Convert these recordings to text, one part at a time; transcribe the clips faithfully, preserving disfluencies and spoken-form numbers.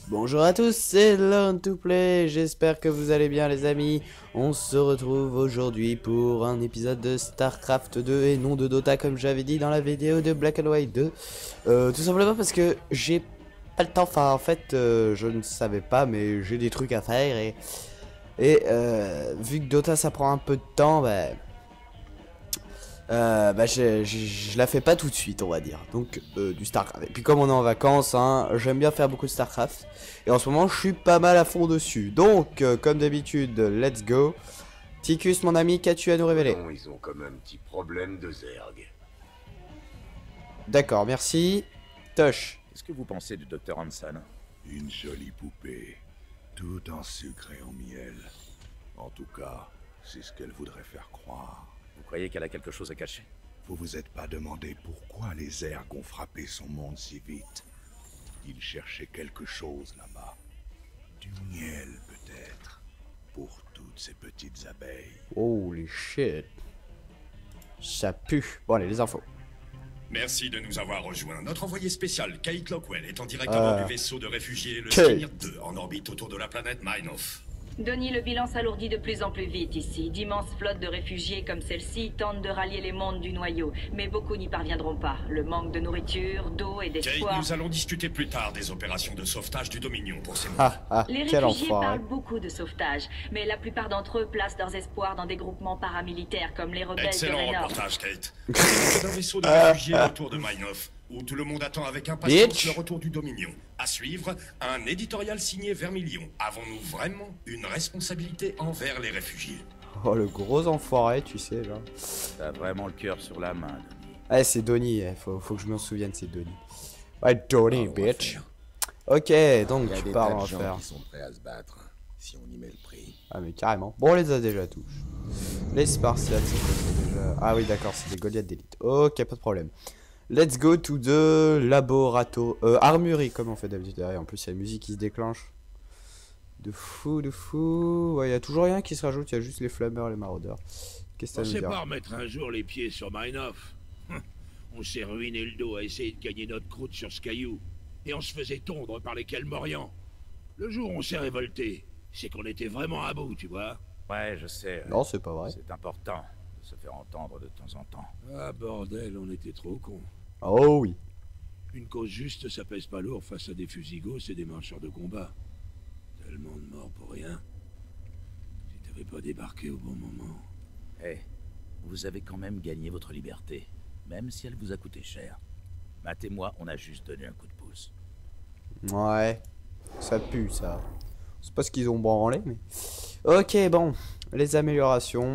Bonjour à tous, c'est Learn to Play, j'espère que vous allez bien les amis. On se retrouve aujourd'hui pour un épisode de StarCraft deux et non de Dota comme j'avais dit dans la vidéo de Black and White deux. Euh, tout simplement parce que j'ai pas le temps, enfin en fait euh, je ne savais pas mais j'ai des trucs à faire et, et euh, vu que Dota ça prend un peu de temps, bah... Euh, bah je, je, je la fais pas tout de suite on va dire. Donc euh, du Starcraft. Et puis comme on est en vacances hein, j'aime bien faire beaucoup de Starcraft. Et en ce moment je suis pas mal à fond dessus. Donc euh, comme d'habitude let's go. Ticus mon ami, qu'as-tu à nous révéler? Non, ils ont comme un petit problème de Zerg. D'accord, merci. Tosh. Qu'est-ce que vous pensez du docteur Hansen? Une jolie poupée, tout en sucre et en miel. En tout cas, c'est ce qu'elle voudrait faire croire. Vous croyez qu'elle a quelque chose à cacher? Vous vous êtes pas demandé pourquoi les Zerg ont frappé son monde si vite. Ils cherchaient quelque chose là-bas. Du miel peut-être, pour toutes ces petites abeilles. Holy shit. Ça pue. Bon allez, les infos. Merci de nous avoir rejoints. Notre envoyé spécial, Kate Lockwell, est en direct à Euh... bord du vaisseau de réfugiés, le Kate. Skyneer deux, en orbite autour de la planète Minoff. Donnie, le bilan s'alourdit de plus en plus vite ici. D'immenses flottes de réfugiés comme celle-ci tentent de rallier les mondes du noyau, mais beaucoup n'y parviendront pas. Le manque de nourriture, d'eau et Kate, d'espoir... nous allons discuter plus tard des opérations de sauvetage du Dominion pour ces mois. Ah ah, Les quel réfugiés enfoiré. parlent beaucoup de sauvetage, mais la plupart d'entre eux placent leurs espoirs dans des groupements paramilitaires comme les rebelles de Excellent Raynor. reportage, Kate. C'est un vaisseau de réfugiés autour de Minoff, où tout le monde attend avec impatience Bitch. le retour du Dominion. À suivre, un éditorial signé Vermilion. Avons-nous vraiment une responsabilité envers les réfugiés? Oh le gros enfoiré, tu sais genre. T'as vraiment le cœur sur la main, Denis. Ah c'est Donnie, eh, faut, faut que je m'en souvienne, c'est Donnie. Ouais Donnie Ah, on va bitch. faire. Ok, donc Il y a tu des parles tas en de gens faire. qui sont prêts à se battre, si on y met le prix. Ah mais carrément. Bon on les a déjà tous. Les Spartiates c'est quoi c'est déjà... Ah oui d'accord c'est des Goliaths d'élite. Ok pas de problème. Let's go to the laboratoire. Euh, armurerie comme on fait d'habitude. Et en plus il y a la musique qui se déclenche. De fou, de fou. Ouais il y a toujours rien qui se rajoute, il y a juste les flammeurs et les maraudeurs. Qu'est-ce que ça veut Pensez dire? pas remettre un jour les pieds sur Minoff. On s'est ruiné le dos à essayer de gagner notre croûte sur ce caillou. Et on se faisait tondre par les Kelmorians. Le jour où on s'est révolté, c'est qu'on était vraiment à bout, tu vois. Ouais, je sais. Non c'est pas vrai. C'est important de se faire entendre de temps en temps. Ah bordel, on était trop cons. Oh oui. Une cause juste, ça pèse pas lourd face à des fusigots et des marcheurs de combat. Tellement de morts pour rien. Si t'avais pas débarqué au bon moment... Eh, vous avez quand même gagné votre liberté, même si elle vous a coûté cher. Matt et moi, on a juste donné un coup de pouce. Ouais. Ça pue ça. C'est pas ce qu'ils ont branlé mais... Ok bon. Les améliorations.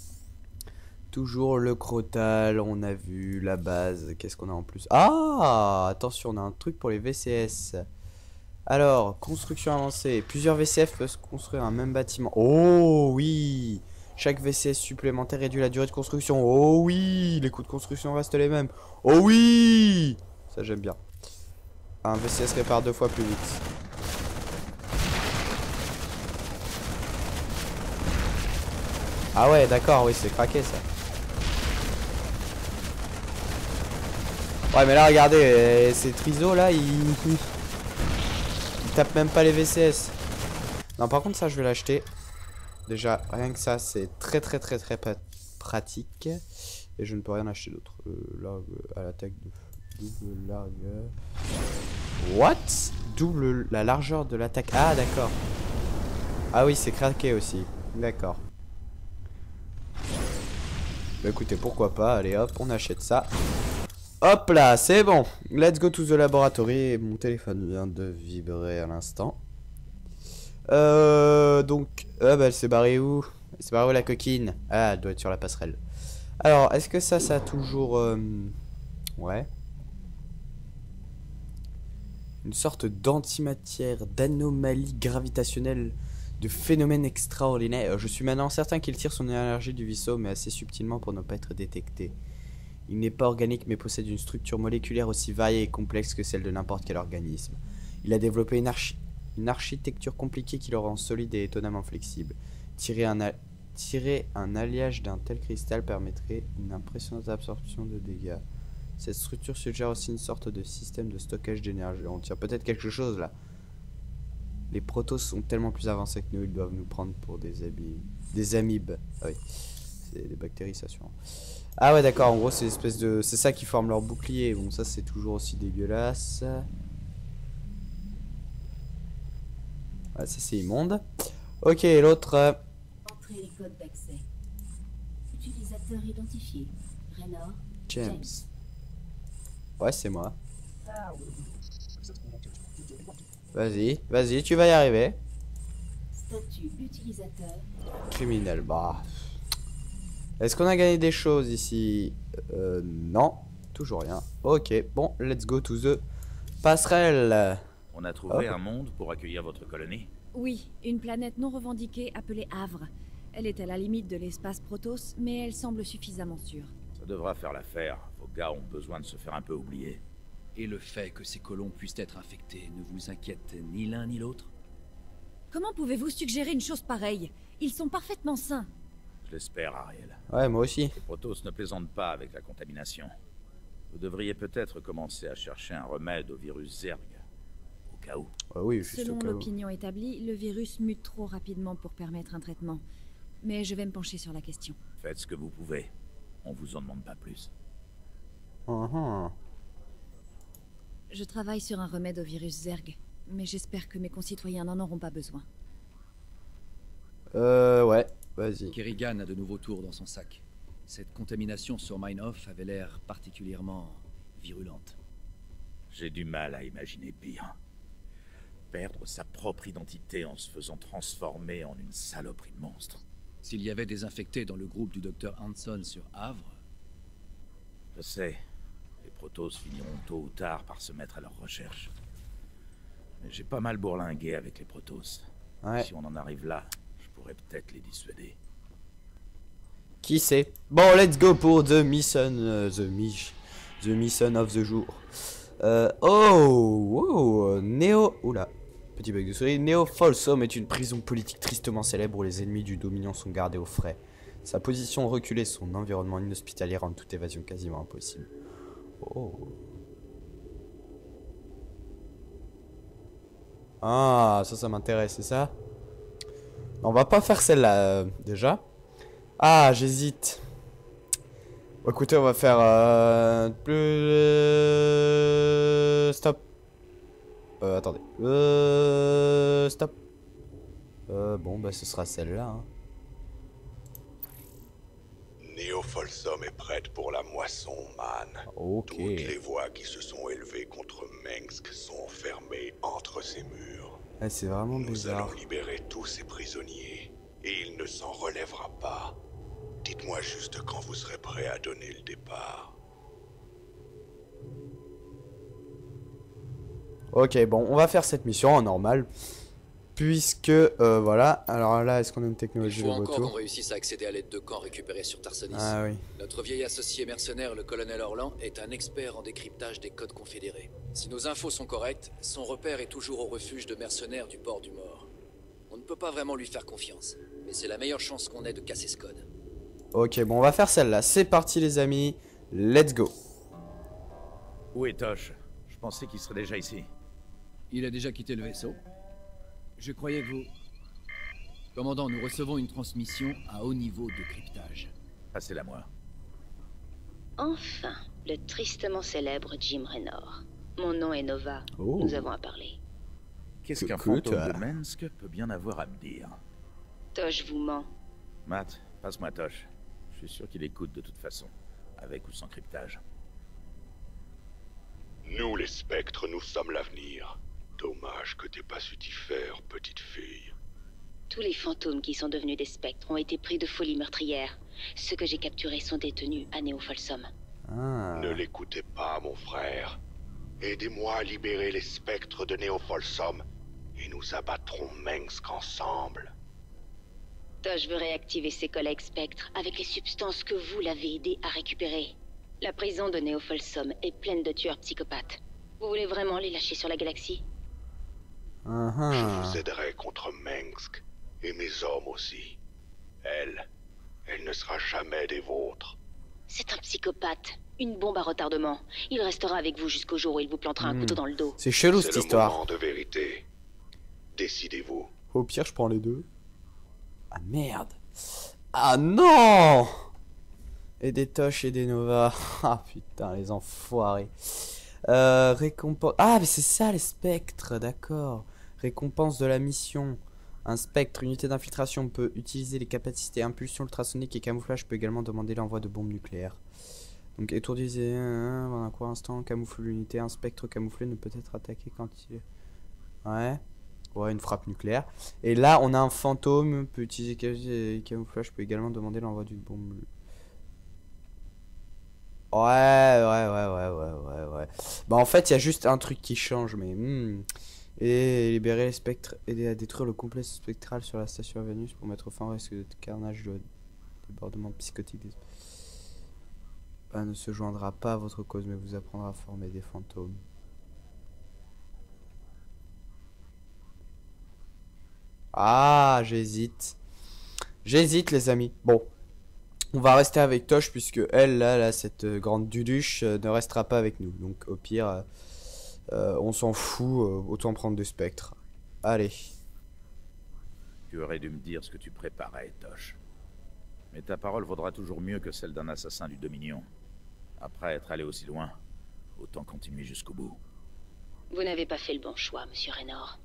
Toujours le crotal, on a vu la base, qu'est-ce qu'on a en plus? Ah, attention, on a un truc pour les V C S. Alors, construction avancée, plusieurs V C F peuvent construire un même bâtiment. Oh oui, chaque V C S supplémentaire réduit la durée de construction. Oh oui, les coûts de construction restent les mêmes. Oh oui, ça j'aime bien. Un V C S répare deux fois plus vite. Ah ouais, d'accord, oui, c'est craqué ça. Ouais mais là regardez, euh, ces trisos là ils... ils tapent même pas les V C S. Non par contre ça je vais l'acheter. Déjà rien que ça c'est très très très très pratique. Et je ne peux rien acheter d'autre. euh, Largue à l'attaque de double largue. What? Double la largeur de l'attaque. Ah d'accord. Ah oui c'est craqué aussi. D'accord. Bah écoutez pourquoi pas. Allez hop on achète ça. Hop là, c'est bon. Let's go to the laboratory. Mon téléphone vient de vibrer à l'instant. Euh, donc, ah bah elle s'est barrée où? Elle s'est barrée où la coquine? Ah, elle doit être sur la passerelle. Alors, est-ce que ça, ça a toujours... Euh... Ouais. Une sorte d'antimatière, d'anomalie gravitationnelle, de phénomène extraordinaire. Je suis maintenant certain qu'il tire son énergie du vaisseau, mais assez subtilement pour ne pas être détecté. Il n'est pas organique mais possède une structure moléculaire aussi variée et complexe que celle de n'importe quel organisme. Il a développé une, archi une architecture compliquée qui le rend solide et étonnamment flexible. Tirer un, Tirer un alliage d'un tel cristal permettrait une impressionnante absorption de dégâts. Cette structure suggère aussi une sorte de système de stockage d'énergie. On tire peut-être quelque chose là. Les protos sont tellement plus avancés que nous, ils doivent nous prendre pour des amibes. Des amibes. Ah oui. C'est des bactéries, ça sûrement. Ah ouais, d'accord, en gros, c'est espèce de. C'est ça qui forme leur bouclier. Bon, ça, c'est toujours aussi dégueulasse. Ah, ça, c'est immonde. Ok, l'autre. Euh... Entrez les codes d'accès. Utilisateur identifié. Raynor. James. James. Ouais, c'est moi. Vas-y, vas-y, tu vas y arriver. Statut utilisateur. Criminel, bah. Est-ce qu'on a gagné des choses ici? Euh, non, toujours rien. Ok, bon, let's go to the passerelle. On a trouvé Hop. un monde pour accueillir votre colonie? Oui, une planète non revendiquée appelée Havre. Elle est à la limite de l'espace Protoss, mais elle semble suffisamment sûre. Ça devra faire l'affaire. Vos gars ont besoin de se faire un peu oublier. Et le fait que ces colons puissent être infectés ne vous inquiète ni l'un ni l'autre? Comment pouvez-vous suggérer une chose pareille? Ils sont parfaitement sains. Je l'espère, Ariel. Ouais, moi aussi. Les Protoss ne plaisantent pas avec la contamination. Vous devriez peut-être commencer à chercher un remède au virus Zerg. Au cas où. Ouais, oui, juste Selon au cas où. l'opinion établie, le virus mute trop rapidement pour permettre un traitement. Mais je vais me pencher sur la question. Faites ce que vous pouvez. On vous en demande pas plus. Uh-huh. Je travaille sur un remède au virus Zerg, mais j'espère que mes concitoyens n'en auront pas besoin. Euh, ouais, vas-y. Kerrigan a de nouveaux tours dans son sac. Cette contamination sur Meinhof avait l'air particulièrement virulente. J'ai du mal à imaginer pire. Perdre sa propre identité en se faisant transformer en une saloperie de monstre. S'il y avait des infectés dans le groupe du docteur Hanson sur Havre... Je sais. Les Protoss finiront tôt ou tard par se mettre à leur recherche. Mais j'ai pas mal bourlingué avec les Protoss. Ouais. Si on en arrive là, je pourrais peut-être les dissuader. Qui sait? Bon, let's go pour The Mission, euh, the, mi the Mission of the jour. Euh, oh, oh, Néo... Oula, petit bug de souris. Neo Folsom est une prison politique tristement célèbre où les ennemis du Dominion sont gardés au frais. Sa position reculée et son environnement inhospitalier rendent toute évasion quasiment impossible. Oh. Ah, ça, ça m'intéresse, c'est ça? On va pas faire celle-là, euh, déjà. Ah, j'hésite. Bon, écoutez, on va faire... Euh, plus... euh, stop. Euh, attendez. Euh, stop. Euh, bon, bah, ce sera celle-là. Hein. Neo Folsom est prête pour la moisson, man. Ok. Toutes les voix qui se sont élevées contre Mengsk sont fermées entre ces murs. Ah, c'est vraiment Nous bizarre. allons libérer tous ces prisonniers, et il ne s'en relèvera pas. Dites-moi juste quand vous serez prêt à donner le départ. Ok, bon, on va faire cette mission en normal. Puisque, euh, voilà. Alors là, est-ce qu'on a une Il technologie de faut encore qu'on retour? réussisse à accéder à l'aide de camps récupérés sur Tarsonis. Ah oui. Notre vieil associé mercenaire, le colonel Orlan, est un expert en décryptage des codes confédérés. Si nos infos sont correctes, son repère est toujours au refuge de mercenaires du port du Mort. On ne peut pas vraiment lui faire confiance, mais c'est la meilleure chance qu'on ait de casser ce code. Ok, bon, on va faire celle-là. C'est parti, les amis. Let's go. Où est Tosh? Je pensais qu'il serait déjà ici. Il a déjà quitté le vaisseau. Je croyais que vous... Commandant, nous recevons une transmission à haut niveau de cryptage. Passez-la moi. Enfin, le tristement célèbre Jim Raynor. Mon nom est Nova. Oh. Nous avons à parler. Qu'est-ce qu'un Coucou, fantôme toi. de Mengsk peut bien avoir à me dire? Tosh vous ment. Matt, passe-moi Tosh. Je suis sûr qu'il écoute de toute façon, avec ou sans cryptage. Nous, les spectres, nous sommes l'avenir. Dommage que t'aies pas su t'y faire, petite fille. Tous les fantômes qui sont devenus des spectres ont été pris de folie meurtrière. Ceux que j'ai capturés sont détenus à Neo Folsom. Ah. Ne l'écoutez pas, mon frère. Aidez-moi à libérer les spectres de Neo Folsom, et nous abattrons Mengsk ensemble. Tosh veut réactiver ses collègues spectres avec les substances que vous l'avez aidé à récupérer. La prison de Neo Folsom est pleine de tueurs psychopathes. Vous voulez vraiment les lâcher sur la galaxie? Uh-huh. Je vous aiderai contre Mengsk, et mes hommes aussi. Elle, elle ne sera jamais des vôtres. C'est un psychopathe. Une bombe à retardement. Il restera avec vous jusqu'au jour où il vous plantera un Hmm. couteau dans le dos. C'est chelou C'est cette le histoire. moment de vérité. Décidez-vous. Au pire, je prends les deux. Ah merde. Ah non. Et des Tosh et des Nova. Ah putain, les enfoirés. Euh, récompense... Ah, mais c'est ça les spectres, d'accord. Récompense de la mission. Un spectre, unité d'infiltration, peut utiliser les capacités impulsion ultrasonique et camouflage, peut également demander l'envoi de bombes nucléaires. Donc étourdisez pendant un court instant, camoufle l'unité. Un spectre camouflé ne peut être attaqué quand il est... Ouais. Ouais, une frappe nucléaire. Et là, on a un fantôme, peut utiliser camouflage, peut également demander l'envoi d'une bombe. Ouais, ouais, ouais, ouais, ouais, ouais, ouais. Bah en fait, il y a juste un truc qui change, mais... Hmm. Et libérer les spectres, aider à détruire le complexe spectral sur la station Vénus pour mettre fin au risque de carnage de débordement psychotique. Des... Bah, ne se joindra pas à votre cause, mais vous apprendra à former des fantômes. Ah, j'hésite. J'hésite, les amis. Bon. On va rester avec Tosh, puisque elle, là, là cette grande duduche, euh, ne restera pas avec nous. Donc, au pire, euh, euh, on s'en fout. Euh, autant prendre des spectres. Allez. Tu aurais dû me dire ce que tu préparais, Tosh. Mais ta parole vaudra toujours mieux que celle d'un assassin du Dominion. Après être allé aussi loin, autant continuer jusqu'au bout. Vous n'avez pas fait le bon choix, monsieur Raynor.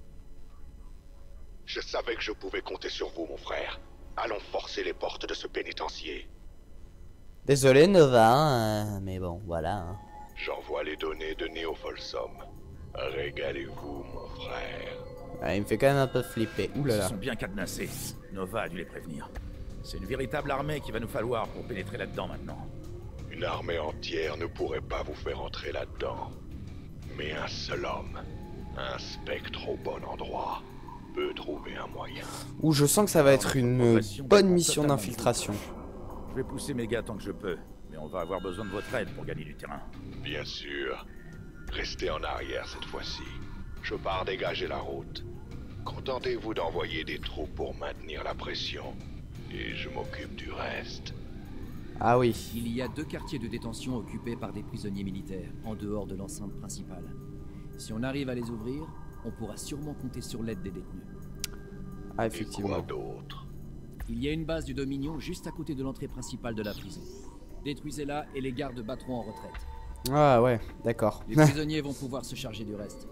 Je savais que je pouvais compter sur vous, mon frère. Allons forcer les portes de ce pénitencier. Désolé, Nova, hein, mais bon, voilà. Hein. J'envoie les données de Neo Folsom. Régalez-vous, mon frère. Ah, il me fait quand même un peu flipper. Ouh là là. Ils sont bien cadenassés. Nova a dû les prévenir. C'est une véritable armée qu'il va nous falloir pour pénétrer là-dedans maintenant. Une armée entière ne pourrait pas vous faire entrer là-dedans. Mais un seul homme, un spectre au bon endroit, peut trouver un moyen. Ouh, je sens que ça va être une bonne mission d'infiltration. Je vais pousser mes gars tant que je peux, mais on va avoir besoin de votre aide pour gagner du terrain. Bien sûr. Restez en arrière cette fois-ci. Je pars dégager la route. Contentez-vous d'envoyer des troupes pour maintenir la pression. Et je m'occupe du reste. Ah oui. Il y a deux quartiers de détention occupés par des prisonniers militaires, en dehors de l'enceinte principale. Si on arrive à les ouvrir, on pourra sûrement compter sur l'aide des détenus. Ah, effectivement. Et quoi d'autre? Il y a une base du Dominion juste à côté de l'entrée principale de la prison. Détruisez-la et les gardes battront en retraite. Ah ouais, d'accord. Les prisonniers vont pouvoir se charger du reste.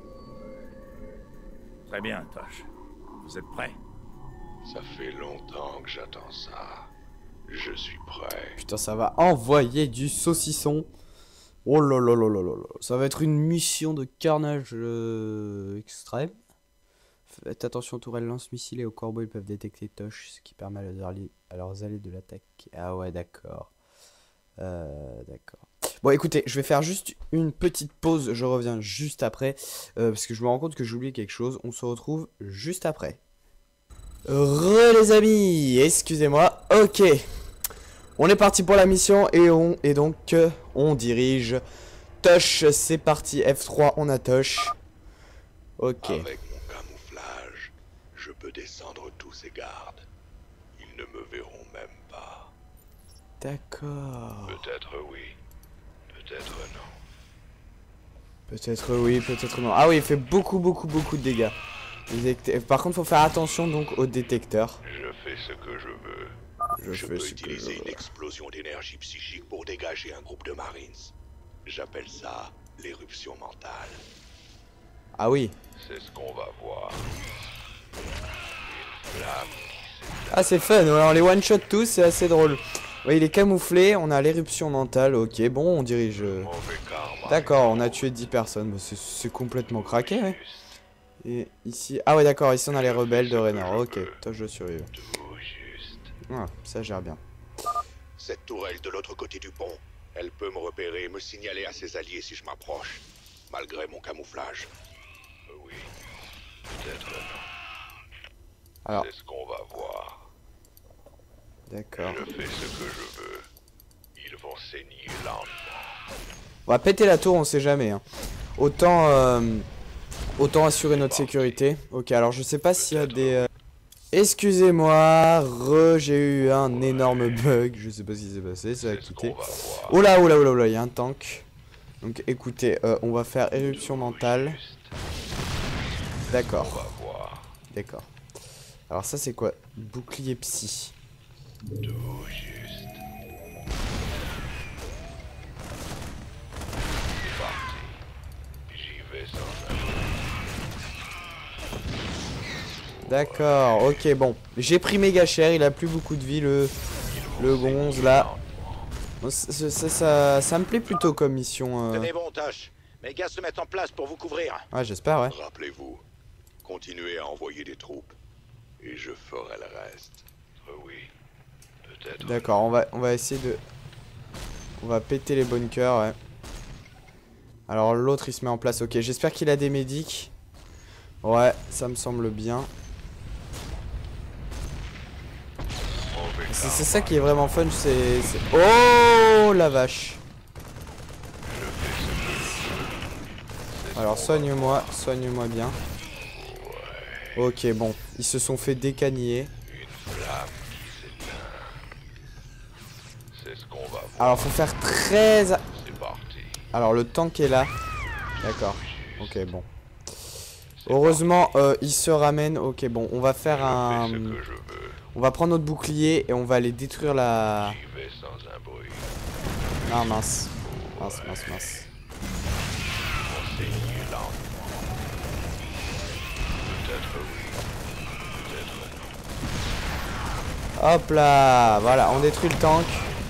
Très bien, Tosh. Vous êtes prêts? Ça fait longtemps que j'attends ça. Je suis prêt. Putain, ça va envoyer du saucisson. Oh là là là là là là. Ça va être une mission de carnage euh, extrême. Faites attention aux tourelles lance-missiles et aux corbeaux, ils peuvent détecter Tosh, ce qui permet à leurs alliés, à leurs alliés de l'attaquer. Ah ouais, d'accord. Euh, d'accord. Bon, écoutez, je vais faire juste une petite pause. Je reviens juste après. Euh, parce que je me rends compte que j'ai oublié quelque chose. On se retrouve juste après. Re les amis, excusez-moi. Ok. On est parti pour la mission et on et donc euh, on dirige Tosh. C'est parti. F trois, on a Tosh. Ok. Avec mon camouflage, je peux descendre tous ces gardes. Ils ne me verront même pas. D'accord. Peut-être oui, peut-être non. Peut-être oui, peut-être non. Ah oui, il fait beaucoup, beaucoup, beaucoup de dégâts. Par contre, faut faire attention donc au détecteur. Je fais ce que je veux. Je, je fais peux ce utiliser que je veux. une explosion d'énergie psychique pour dégager un groupe de Marines. J'appelle ça l'éruption mentale. Ah oui. C'est ce qu'on va voir. Une flamme. Ah c'est fun, ouais, on les one shot tous, c'est assez drôle. Oui, il est camouflé, on a l'éruption mentale, ok, bon, on dirige... D'accord, on a tué dix personnes, bah, c'est complètement craqué, ouais. Et ici... Ah ouais, d'accord, ici on a les rebelles de Raynor, ok, toi je survive. Ah, ça gère bien. Cette tourelle de l'autre côté du pont, elle peut me repérer et me signaler à ses alliés si je m'approche, malgré mon camouflage. Oui, peut-être non. Alors... C'est ce qu'on va voir. D'accord. Je fais ce que je veux. Ils vont saigner lentement. On va péter la tour, on sait jamais. Hein. Autant, euh, autant assurer notre sécurité. Ok, alors je sais pas s'il y a des... Euh... Excusez-moi, re, j'ai eu un énorme bug. Je sais pas ce qui s'est passé, ça a quitté. Oh là, oh là, oh là, oh là, il y a un tank. Donc écoutez, euh, on va faire éruption mentale. D'accord. d'accord. Alors ça c'est quoi? Bouclier psy. Tout juste. C'est parti. J'y vais sans un... D'accord, ok, bon. J'ai pris méga cher, il a plus beaucoup de vie, le, le gonze là. Ça, ça, ça, ça me plaît plutôt comme mission. Euh... Tenez bon, Tosh. Mes gars se mettent en place pour vous couvrir. Ouais, j'espère, ouais. Rappelez-vous, continuez à envoyer des troupes et je ferai le reste. Euh, oui, peut-être. D'accord, on va, on va essayer de... On va péter les bunkers, ouais. Alors l'autre il se met en place, ok. J'espère qu'il a des médics. Ouais, ça me semble bien. C'est ça qui est vraiment fun, c'est... Oh la vache. Alors soigne-moi, soigne-moi bien. Ok, bon, ils se sont fait décaniller. Alors faut faire très... Alors le tank est là. D'accord, ok, bon. Heureusement, euh, il se ramène. Ok, bon, on va faire un... On va prendre notre bouclier et on va aller détruire la... Ah mince. Mince, mince, mince. Hop là. Voilà, on détruit le tank.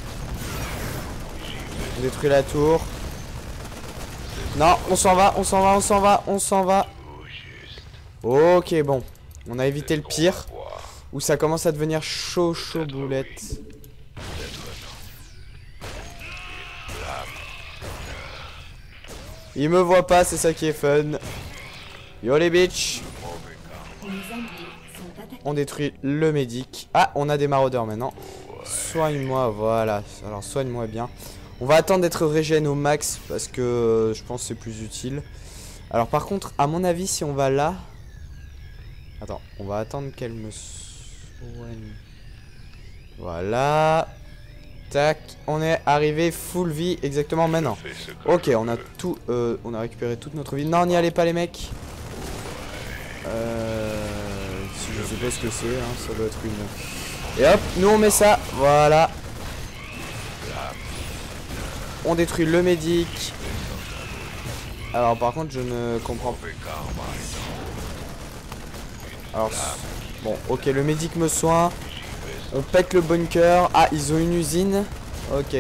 On détruit la tour. Non, on s'en va, on s'en va, on s'en va, on s'en va. Ok, bon. On a évité le pire. Où ça commence à devenir chaud, chaud boulette. Il me voit pas, c'est ça qui est fun. Yo les bitches. On détruit le médic. Ah, on a des maraudeurs maintenant. Soigne-moi, voilà. Alors soigne-moi bien. On va attendre d'être régène au max parce que euh, je pense que c'est plus utile. Alors par contre, à mon avis, si on va là... Attends, on va attendre qu'elle me... Voilà. Tac, on est arrivé full vie exactement maintenant. Ok, on a tout, euh, on a récupéré toute notre vie. Non, n'y allez pas les mecs. Euh, si je sais pas ce que c'est, hein, ça doit être une. Et hop, nous on met ça, voilà. On détruit le médic. Alors par contre, je ne comprends pas. Alors, bon, ok, le médic me soigne. On pète le bunker. Ah, ils ont une usine. Ok.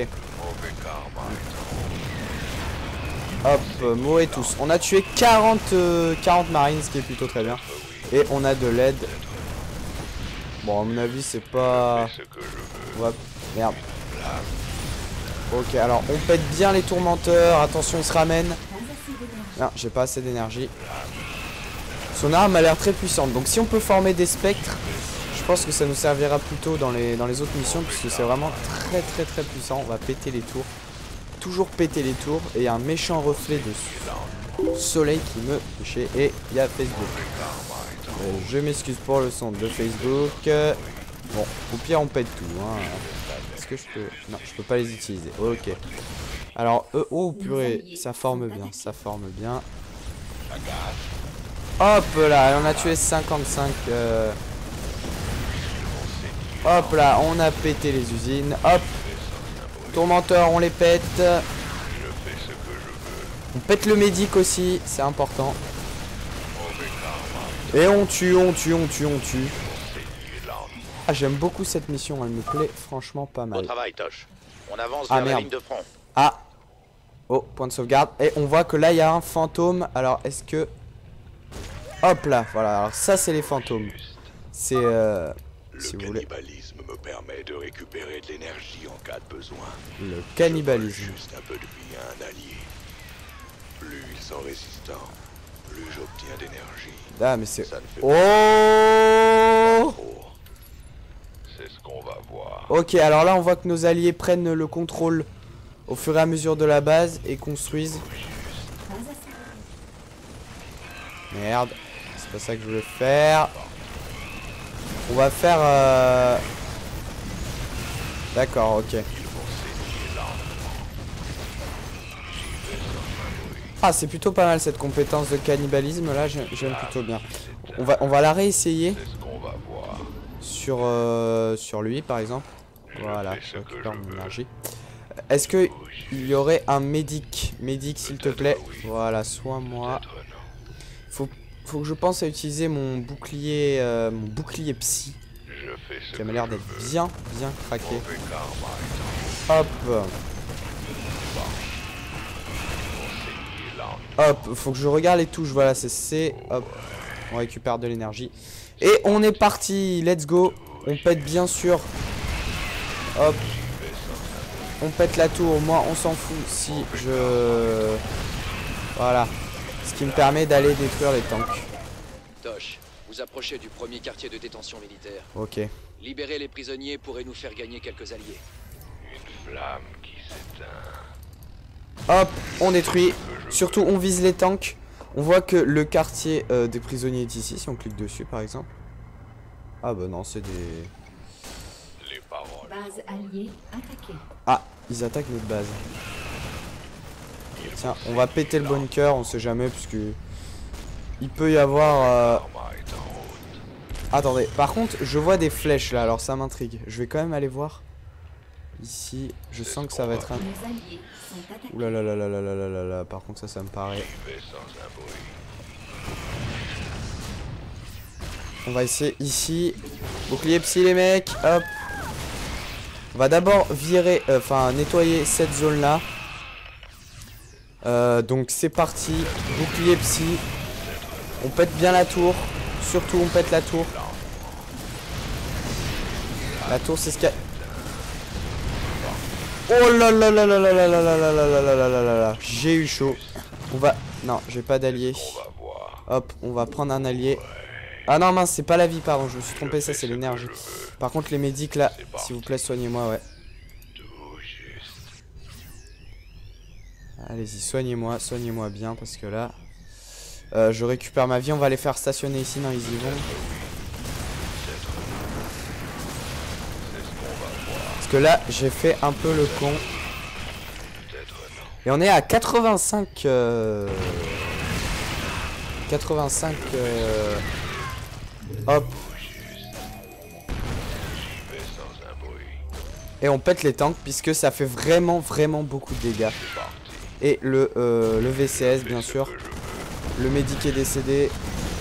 Hop, euh, mourrez tous. On a tué quarante, euh, quarante marines, ce qui est plutôt très bien. Et on a de l'aide. Bon, à mon avis, c'est pas... On va... Merde. Ok, alors on pète bien les tourmenteurs. Attention, ils se ramènent. Non, j'ai pas assez d'énergie. Son arme a l'air très puissante. Donc si on peut former des spectres, je pense que ça nous servira plutôt dans les, dans les autres missions, puisque c'est vraiment très très très puissant. On va péter les tours. Toujours péter les tours. Et il y a un méchant reflet de soleil qui me fait. Et il y a Facebook. Euh, je m'excuse pour le son de Facebook. Bon, au pire on pète tout. Hein. Est-ce que je peux... Non, je peux pas les utiliser. Ok. Alors, euh, oh purée, ça forme bien. Ça forme bien. Hop là, on a tué cinquante-cinq. Euh... Hop là, on a pété les usines. Hop. Tourmenteurs, on les pète. On pète le médic aussi, c'est important. Et on tue, on tue, on tue, on tue. Ah, j'aime beaucoup cette mission, elle me plaît franchement pas mal. Bon travail, Tosh. On avance Ah, vers la merde. ligne de front. Ah. Oh, point de sauvegarde. Et on voit que là, il y a un fantôme. Alors, est-ce que... Hop là, voilà. Alors ça, c'est les fantômes. C'est... Euh... Si vous voulez. Le cannibalisme me permet de récupérer de l'énergie en cas de besoin. Le cannibalisme. Juste un peu de vie à un allié. Plus ils sont résistants, plus j'obtiens d'énergie. Ah, mais c'est... Ça ne fait Oh. C'est ce qu'on va voir. Ok, alors là, on voit que nos alliés prennent le contrôle au fur et à mesure de la base et construisent. Merde, c'est pas ça que je voulais faire. On va faire... Euh... D'accord, ok. Ah, c'est plutôt pas mal cette compétence de cannibalisme là, j'aime plutôt bien. On va, on va la réessayer sur, euh, sur lui par exemple. Voilà, je récupère mon énergie. Est-ce que il y aurait un médic? Médic s'il te plaît. Voilà, sois-moi. Faut, faut que je pense à utiliser mon bouclier, euh, mon bouclier psy. Qui m'a l'air d'être bien, bien craqué. Hop. Hop, faut que je regarde les touches, voilà, c'est C, hop, on récupère de l'énergie. Et on est parti, let's go, on pète bien sûr, hop, on pète la tour, moi on s'en fout si je... Voilà, ce qui me permet d'aller détruire les tanks. Tosh, vous approchez du premier quartier de détention militaire. Ok. Libérer les prisonniers pourrait nous faire gagner quelques alliés. Une flamme qui s'éteint. Hop, on détruit. Surtout, on vise les tanks. On voit que le quartier euh, des prisonniers est ici, si on clique dessus, par exemple. Ah bah non, c'est des... Les paroles. Base alliée attaquée. Ah, ils attaquent notre base. Tiens, on va péter le bunker, on sait jamais, puisque... Il peut y avoir... Euh... Attendez, par contre, je vois des flèches là, alors ça m'intrigue. Je vais quand même aller voir. Ici, je sens que ça va être un... Ouh là là là là là là là là là, par contre ça, ça me paraît... On va essayer ici. Bouclier psy les mecs, hop. On va d'abord virer, enfin euh, nettoyer cette zone là. Euh, donc c'est parti, bouclier psy. On pète bien la tour, surtout on pète la tour. La tour c'est ce qu'il y a... Oh là là là là là là là là là là là là là là là là. J'ai eu chaud. On va... Non, j'ai pas d'allié. Hop, on va prendre un allié. Ah non mince, c'est pas la vie, pardon, je me suis trompé, ça c'est l'énergie. Par contre les médics là, s'il vous plaît, soignez-moi, ouais. Allez-y, soignez-moi, soignez-moi bien, parce que là... Euh, je récupère ma vie, on va les faire stationner ici, non, ils y vont. Parce que là, j'ai fait un peu le con. Et on est à quatre-vingt-cinq... Euh... quatre-vingt-cinq... Euh... Hop. Et on pète les tanks, puisque ça fait vraiment, vraiment beaucoup de dégâts. Et le, euh, le V C S, bien sûr. Le médic est décédé.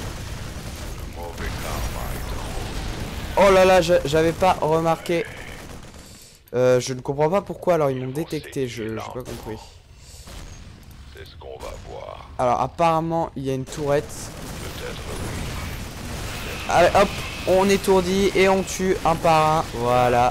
Oh là là, j'avais pas remarqué. Euh, je ne comprends pas pourquoi, alors ils m'ont détecté, je n'ai pas compris. Alors apparemment, il y a une tourette. Allez hop, on étourdit et on tue un par un, voilà.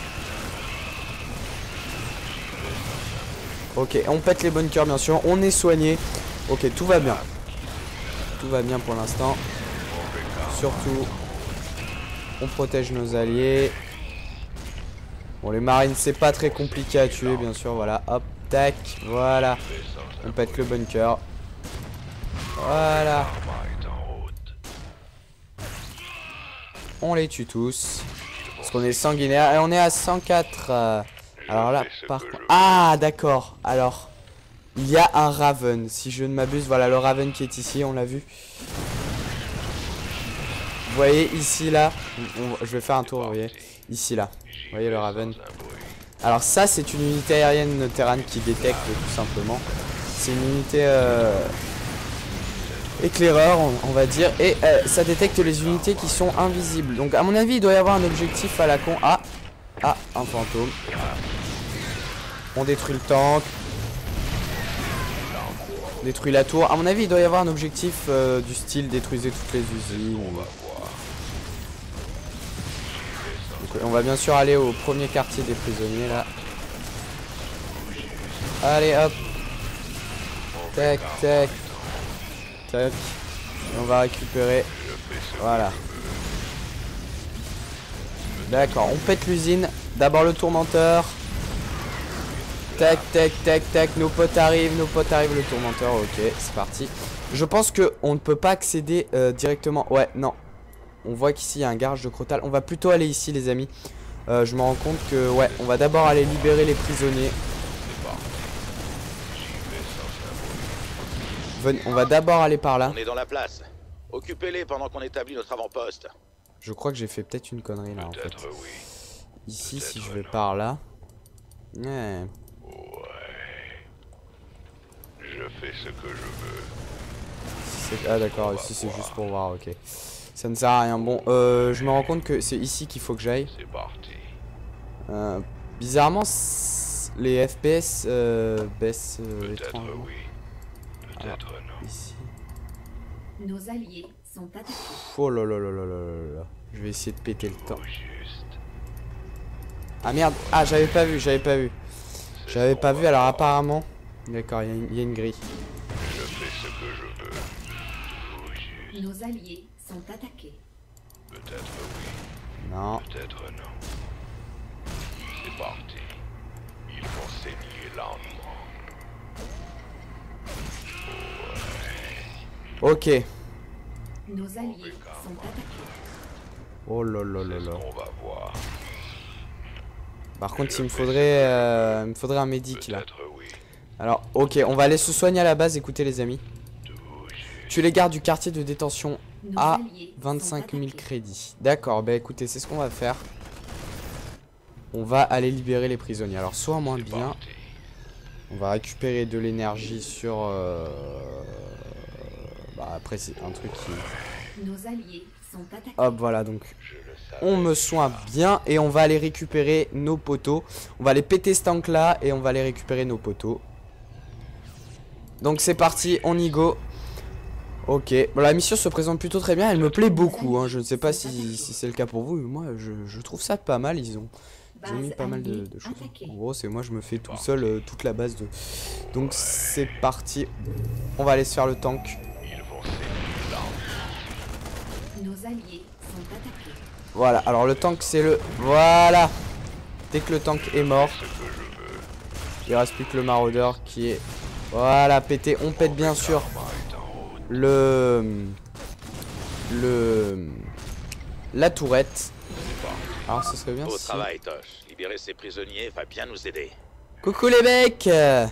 Ok, on pète les bunkers bien sûr, on est soigné. Ok, tout va bien. Tout va bien pour l'instant. Surtout, on protège nos alliés. Bon, les marines, c'est pas très compliqué à tuer, bien sûr. Voilà, hop, tac, voilà. On pète le bunker. Voilà. On les tue tous. Parce qu'on est sanguinaire. Et on est à cent quatre. Euh, alors là, par contre... Ah, d'accord. Alors, il y a un Raven. Si je ne m'abuse, voilà le Raven qui est ici. On l'a vu. Vous voyez, ici, là. On, je vais faire un tour, vous voyez. Ici, là. Vous voyez le Raven. Alors ça, c'est une unité aérienne Terran qui détecte, tout simplement. C'est une unité... Euh... éclaireur, on, on va dire, et euh, ça détecte les unités qui sont invisibles. Donc à mon avis il doit y avoir un objectif à la con. Ah, ah, un fantôme. On détruit le tank. On détruit la tour. À mon avis il doit y avoir un objectif euh, du style détruisez toutes les usines. Donc on va bien sûr aller au premier quartier des prisonniers là. Allez hop. Tac tac. Et on va récupérer. Voilà. D'accord, on pète l'usine. D'abord le tourmenteur. Tac, tac, tac, tac. Nos potes arrivent, nos potes arrivent. Le tourmenteur, ok, c'est parti. Je pense que on ne peut pas accéder euh, directement. Ouais, non. On voit qu'ici il y a un garage de Crotal. On va plutôt aller ici, les amis. Euh, je me rends compte que, ouais, on va d'abord aller libérer les prisonniers. Venez, on va d'abord aller par là. On est dans la place. Occupez-les pendant qu'on établit notre avant-poste. Je crois que j'ai fait peut-être une connerie là en fait. Oui. Ici, si je vais par là. Ouais. Je fais ce que je veux. Ah d'accord, ici c'est juste pour voir, ok. Ça ne sert à rien. Bon, euh, je me rends compte que c'est ici qu'il faut que j'aille. C'est parti. Euh, bizarrement, les F P S euh, baissent euh, étrangement. Peut-être oui. Peut-être non. Ici. Nos alliés sont attaqués. Oh là là là là là là là. Je vais essayer de péter le temps. Ah merde. Ah j'avais pas vu, j'avais pas vu. J'avais pas vu, alors apparemment. D'accord, il y, y a une grille. Je fais ce que je veux. Nos alliés sont attaqués. Peut-être oui. Non. Peut-être non. C'est parti. Ils vont saigner lentement. Ok. Nos alliés sont attaqués. Oh là là là là. On va voir. Par contre, il me faudrait, euh, il me faudrait un médic là. Oui. Alors, ok, on va aller se soigner à la base. Écoutez les amis. Tu les gardes du quartier de détention à vingt-cinq mille crédits. D'accord, bah écoutez, c'est ce qu'on va faire. On va aller libérer les prisonniers. Alors, soit moins bien. On va récupérer de l'énergie sur... Euh... Bah après, c'est un truc qui... Nos alliés sont attaqués. Hop, voilà, donc... On me soigne bien et on va aller récupérer nos poteaux. On va aller péter ce tank là et on va aller récupérer nos poteaux. Donc c'est parti, on y go. Ok, bon, la mission se présente plutôt très bien, elle me plaît beaucoup, hein. Je ne sais pas si, si c'est le cas pour vous, mais moi je, je trouve ça pas mal, ils ont, ils ont mis pas mal de, de choses. En gros c'est moi je me fais tout seul euh, toute la base de... Donc c'est parti, on va aller se faire le tank. Nos alliés sont attaqués. Voilà, alors le tank c'est le... Voilà. Dès que le tank est mort, il reste plus que le maraudeur qui est... Voilà, pété, on pète bien sûr le... Le... La tourette. Alors ce serait bien Beau si... travail, Tosh. Libérer ces prisonniers va bien nous aider. Coucou les mecs.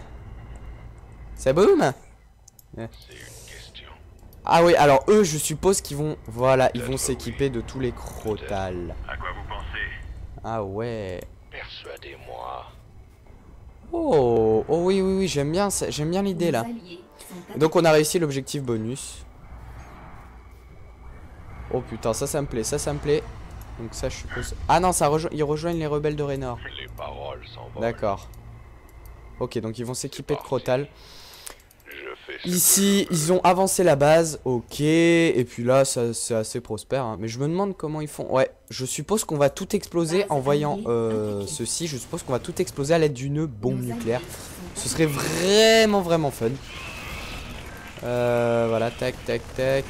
Ça boum. Yeah. Ah oui, alors eux je suppose qu'ils vont... Voilà, ils vont s'équiper de tous les crotales. À quoi vous pensez? Ah ouais. Persuadez-moi. Oh, oh oui, oui, oui, j'aime bien, j'aime bien l'idée là. Donc on a réussi l'objectif bonus. Oh putain, ça, ça me plaît, ça, ça me plaît. Donc ça, je suppose... Ah non, ça rejo... ils rejoignent les rebelles de Raynor. Les paroles s'envolent. D'accord. Ok, donc ils vont s'équiper de crotales. Ici, ils ont avancé la base, ok, et puis là, c'est assez prospère, hein. Mais je me demande comment ils font. Ouais, je suppose qu'on va tout exploser en voyant euh, ceci, je suppose qu'on va tout exploser à l'aide d'une bombe nucléaire. Ce serait vraiment, vraiment fun. Euh, voilà, tac, tac, tac.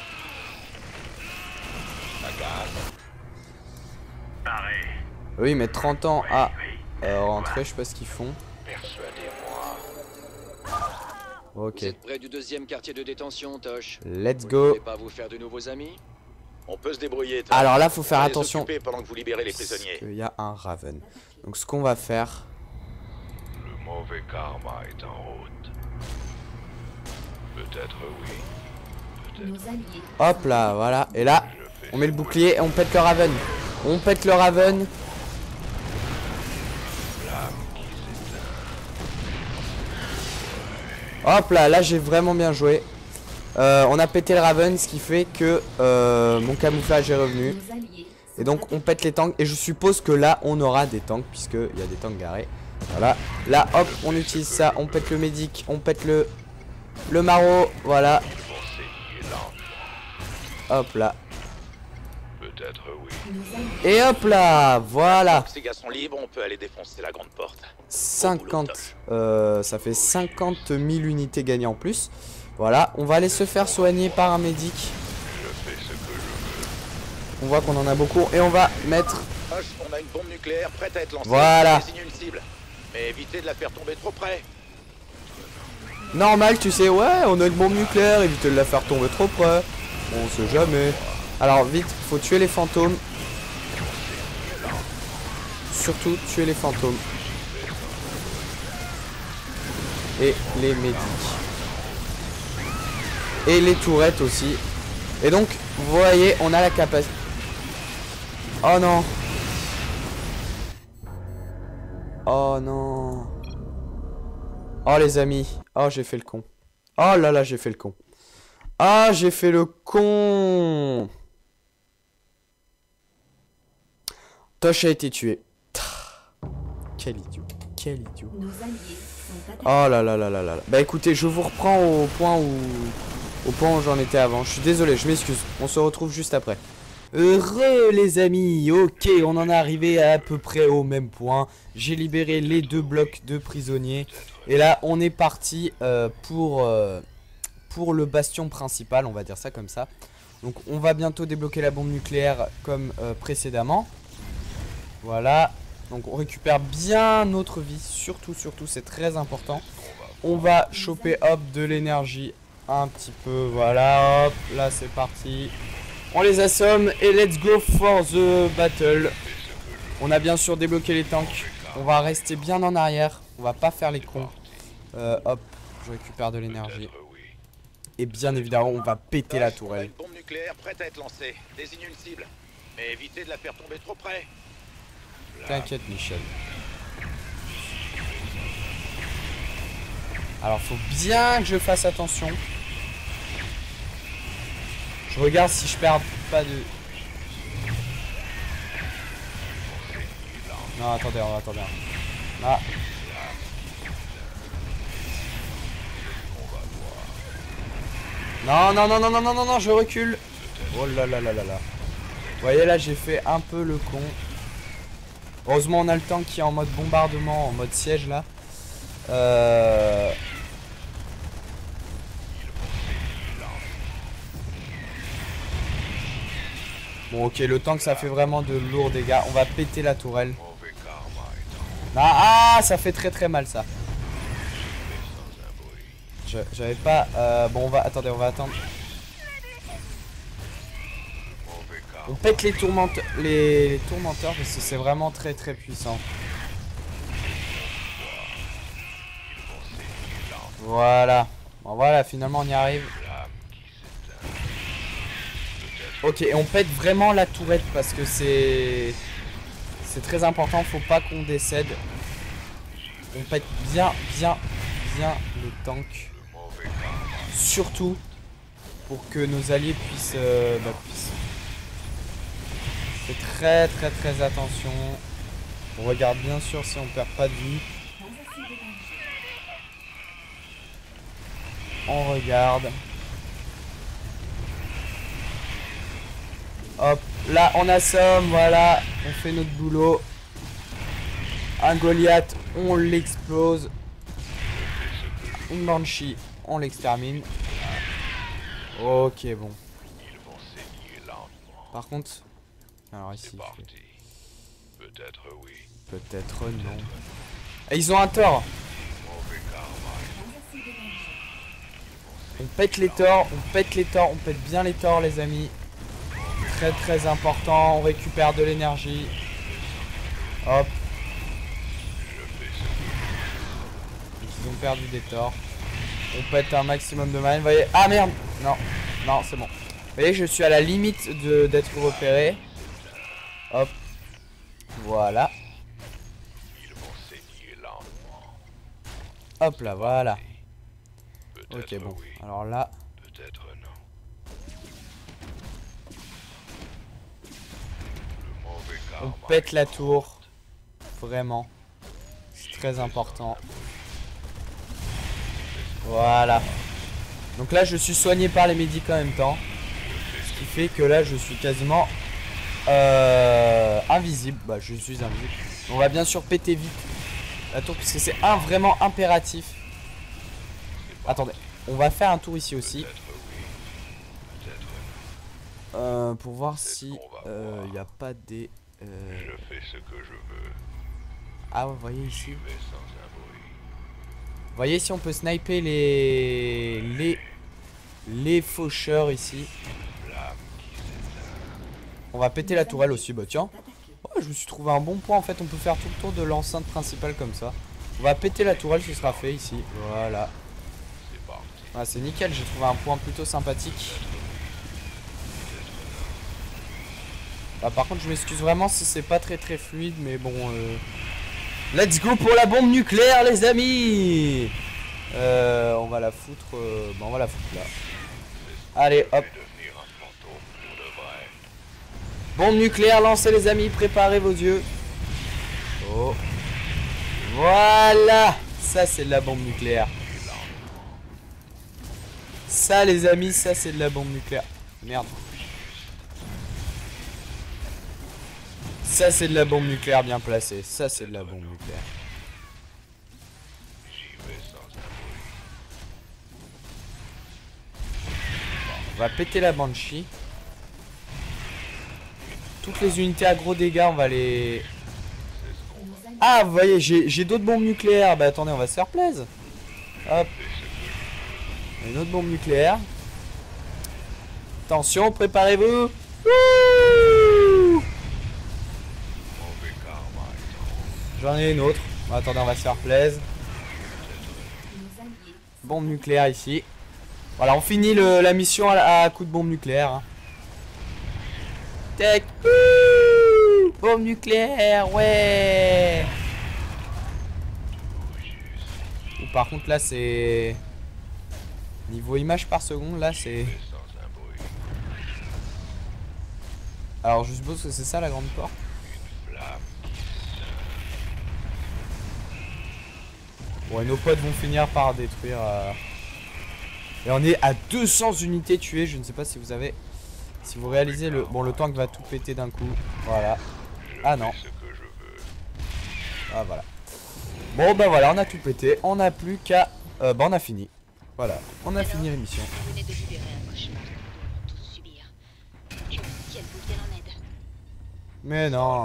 Oui, mais trente ans à euh, rentrer, je sais pas ce qu'ils font. Ok. Vous êtes près du deuxième quartier de détention, Tosh. Let's vous go. ne voulez pas vous faire de nouveaux amis? On peut se débrouiller, Tosh. Alors là, faut faire On va les attention. occuper pendant que vous libérez les prisonniers. Il y a un Raven. Donc ce qu'on va faire... Le mauvais karma est en route. Peut-être oui. Nos alliés. Hop là, voilà. Et là, on met le bouclier et on pète le Raven. On pète le Raven. Hop là, là j'ai vraiment bien joué. Euh, on a pété le Raven, ce qui fait que euh, mon camouflage est revenu. Et donc on pète les tanks. Et je suppose que là on aura des tanks, puisqu'il y a des tanks garés. Voilà. Là hop, on utilise ça. On pète le médic, on pète le, le maraud. Voilà. Hop là. Peut-être oui. Et hop là, voilà. Ces gars sont libres, on peut aller défoncer la grande porte. cinquante, euh, ça fait cinquante mille unités gagnées en plus. Voilà, on va aller se faire soigner par un médic. On voit qu'on en a beaucoup et on va mettre... Tosh, on a une bombe nucléaire prête à être lancée. Voilà. Désigne une cible. Mais évitez de la faire tomber trop près. Normal, tu sais, ouais, on a une bombe nucléaire, évitez de la faire tomber trop près. On sait jamais. Alors vite, faut tuer les fantômes. Surtout tuer les fantômes. Et les médics. Et les tourelles aussi. Et donc, vous voyez, on a la capacité... Oh non. Oh non. Oh les amis. Oh, j'ai fait le con. Oh là là, j'ai fait le con. Ah, j'ai fait le con. Tosh a été tué. Quel idiot. Quel idiot. Nos alliés sont attaqués. Oh là là là là là. Bah écoutez, je vous reprends au point où... Au point où j'en étais avant. Je suis désolé, je m'excuse. On se retrouve juste après. Heureux les amis. Ok, on en est arrivé à, à peu près au même point. J'ai libéré les deux blocs de prisonniers. Et là, on est parti euh, pour, euh, pour le bastion principal. On va dire ça comme ça. Donc on va bientôt débloquer la bombe nucléaire comme euh, précédemment. Voilà. Donc on récupère bien notre vie. Surtout, surtout, c'est très important. On va choper hop de l'énergie. Un petit peu, voilà, hop, là c'est parti. On les assomme et let's go for the battle. On a bien sûr débloqué les tanks. On va rester bien en arrière. On va pas faire les cons. Euh, hop, je récupère de l'énergie. Et bien évidemment, on va péter la tourelle. Une bombe nucléaire prête à être lancée. Désigne une cible. Mais évitez de la faire tomber trop près. T'inquiète, Michel. Alors, faut bien que je fasse attention. Je regarde si je perds pas de... Non, attendez, on va attendre. Ah. Non, non, non, non, non, non, non, non, je recule. Oh là là là là là. Vous voyez, là, j'ai fait un peu le con. Heureusement, on a le tank qui est en mode bombardement, en mode siège, là. Euh... Bon, ok, le tank, ça fait vraiment de lourds dégâts. On va péter la tourelle. Ah, ah, ça fait très très mal, ça. J'avais pas... Euh, bon, on va... Attendez, on va attendre. On pète les tourmenteurs, les, les tourmenteurs parce que c'est vraiment très très puissant. Voilà. Bon, voilà, finalement, on y arrive. Ok, et on pète vraiment la tourette parce que c'est c'est très important, faut pas qu'on décède. On pète bien, bien, bien le tank. Surtout pour que nos alliés puissent... Euh, bah, puissent... Faites très très très attention. On regarde bien sûr si on perd pas de vie. On regarde. Hop, là on assomme, voilà, on fait notre boulot. Un Goliath, on l'explose. Une Banshee, on l'extermine. Ok, bon. Par contre, alors ici, peut-être oui, peut-être non. Et ils ont un tort. On pète les torts, on pète les torts, on pète bien les torts, les amis. Très très important, on récupère de l'énergie. Hop. Ils ont perdu des torts. On pète un maximum de mana. Vous voyez? Ah merde. Non, non, c'est bon. Vous voyez, je suis à la limite de d'être repéré. Hop. Voilà. Hop là, voilà. Ok, bon. Alors là... On pète la tour. Vraiment. C'est très important. Voilà. Donc là, je suis soigné par les médics en même temps. Ce qui fait que là, je suis quasiment euh, invisible. Bah, je suis invisible. On va bien sûr péter vite la tour, puisque c'est un vraiment impératif. Attendez. On va faire un tour ici aussi. Euh, pour voir si il euh, n'y a pas des... Euh... Je fais ce que je veux. Ah ouais, vous voyez ici. Vous voyez si on peut sniper les... Les... Les faucheurs ici. On va péter la tourelle aussi, bah tiens. Oh, je me suis trouvé un bon point en fait, on peut faire tout le tour de l'enceinte principale comme ça. On va péter la tourelle, ce sera fait ici. Voilà. Ah, c'est nickel, j'ai trouvé un point plutôt sympathique. Ah, par contre, je m'excuse vraiment si c'est pas très très fluide, mais bon... Euh... Let's go pour la bombe nucléaire, les amis. euh, On va la foutre... Euh... Bon, on va la foutre là. Allez, hop. Bombe nucléaire lancée, les amis, préparez vos yeux. Oh. Voilà. Ça, c'est de la bombe nucléaire. Ça, les amis, ça, c'est de la bombe nucléaire. Merde. Ça, c'est de la bombe nucléaire bien placée. Ça, c'est de la bombe nucléaire. On va péter la Banshee. Toutes les unités à gros dégâts, on va les... Ah, vous voyez, j'ai d'autres bombes nucléaires. Bah attendez, on va se faire plaisir. Hop. Une autre bombe nucléaire. Attention, préparez-vous. J'en ai une autre. Bon, attendez, on va se faire plaisir. Bombe nucléaire ici. Voilà, on finit le, la mission à, à coup de bombe nucléaire. Hein. Tac. Bombe nucléaire, ouais. Ou par contre là c'est... Niveau image par seconde, là c'est... Alors je suppose que c'est ça la grande porte. Bon, et nos potes vont finir par détruire... Euh... Et on est à deux cents unités tuées, je ne sais pas si vous avez... Si vous réalisez le... Bon, le tank va tout péter d'un coup. Voilà. Ah non. Ah voilà. Bon bah voilà, on a tout pété. On n'a plus qu'à... Euh, bah on a fini. Voilà, on a fini l'émission. Mais non.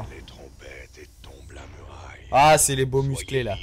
Ah, c'est les beaux musclés là.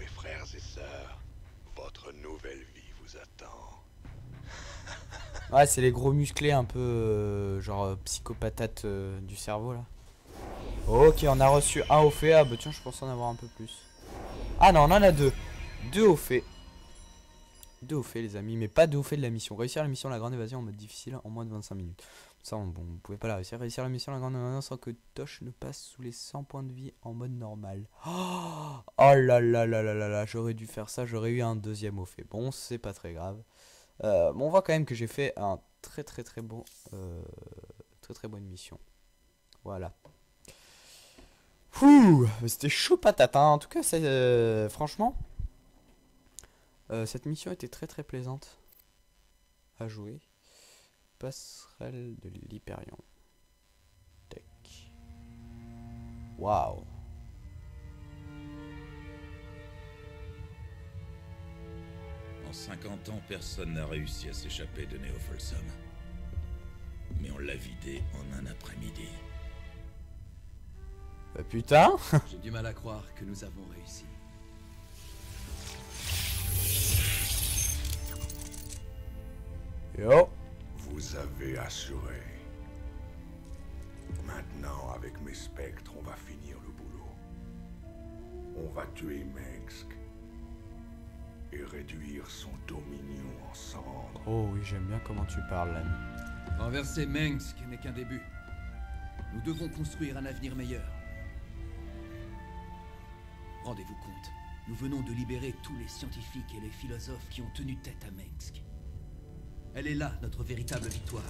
Ouais, c'est les gros musclés un peu euh, genre euh, psychopatate euh, du cerveau là. Ok, on a reçu un au fait. Ah bah tiens, je pense en avoir un peu plus. Ah non, on en a deux. Deux au fait. Deux au fait, les amis, mais pas deux au fait de la mission. Réussir la mission la grande évasion en mode difficile en moins de vingt-cinq minutes. Ça, on, bon, vous pouvez pas la réussir. Réussir la mission la grande évasion sans que Tosh ne passe sous les cent points de vie en mode normal. Oh, oh là là là là là là, j'aurais dû faire ça, j'aurais eu un deuxième au fait. Bon, c'est pas très grave. Euh, bon, on voit quand même que j'ai fait un très très très bon, euh, très très bonne mission. Voilà. Ouh, c'était chaud patate, hein. En tout cas, c'est euh, franchement, euh, cette mission était très très plaisante à jouer. Passerelle de l'Hyperion. Tac. Waouh. En cinquante ans, personne n'a réussi à s'échapper de Neo Folsom. Mais on l'a vidé en un après-midi. Bah putain. J'ai du mal à croire que nous avons réussi. Yo. Vous avez assuré. Maintenant, avec mes spectres, on va finir le boulot. On va tuer Mengsk et réduire son dominion en cendres. Oh oui, j'aime bien comment tu parles, l'ami. Renverser Mengsk n'est qu'un début. Nous devons construire un avenir meilleur. Rendez-vous compte, nous venons de libérer tous les scientifiques et les philosophes qui ont tenu tête à Mengsk. Elle est là, notre véritable victoire.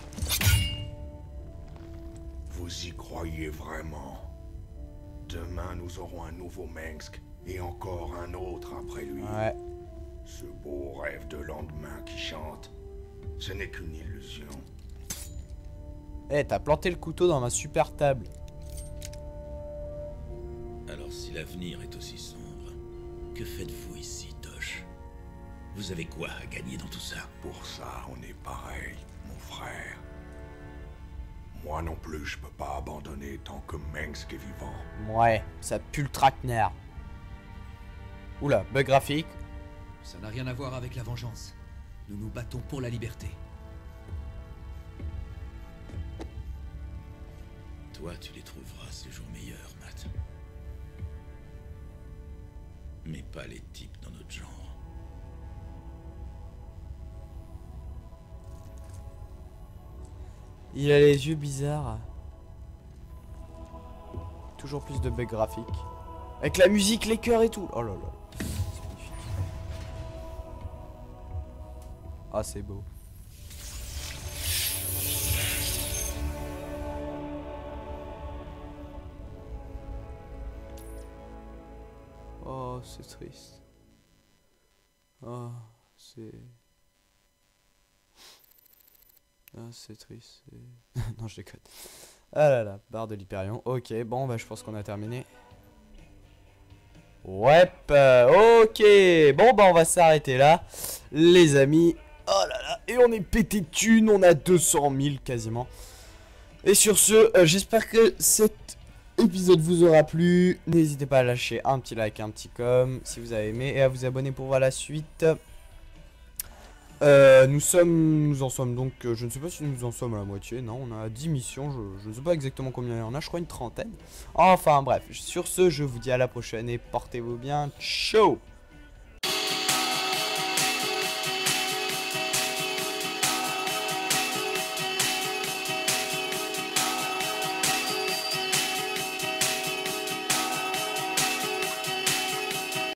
Vous y croyez vraiment? Demain, nous aurons un nouveau Mengsk et encore un autre après lui. Ouais. Ce beau rêve de lendemain qui chante, ce n'est qu'une illusion. Eh, hey, t'as planté le couteau dans ma super table. Alors si l'avenir est aussi sombre, que faites-vous ici, Tosh? Vous avez quoi à gagner dans tout ça? Pour ça, on est pareil, mon frère. Moi non plus, je peux pas abandonner tant que Mengsk est vivant. Ouais, ça pue le traquenard. Oula, bug graphique. Ça n'a rien à voir avec la vengeance. Nous nous battons pour la liberté. Toi, tu les trouveras ces jours meilleurs, Matt. Mais pas les types dans notre genre. Il a les yeux bizarres. Toujours plus de bugs graphiques. Avec la musique, les cœurs et tout. Oh là là. C'est magnifique. Ah, c'est beau. Oh, c'est triste. Oh, c'est... Ah, c'est triste. Non, je déconne. Ah là là, barre de l'Hyperion. Ok, bon, bah je pense qu'on a terminé. Ouais, euh, ok. Bon, bah on va s'arrêter là, les amis. Oh là là, et on est pété de thunes, on a deux cent mille quasiment. Et sur ce, euh, j'espère que cet épisode vous aura plu. N'hésitez pas à lâcher un petit like, un petit com si vous avez aimé, et à vous abonner pour voir la suite. Euh, nous sommes, nous en sommes donc, euh, je ne sais pas si nous en sommes à la moitié, non, on a dix missions, je, je ne sais pas exactement combien il y en a, je crois une trentaine. Enfin bref, sur ce, je vous dis à la prochaine et portez-vous bien, ciao.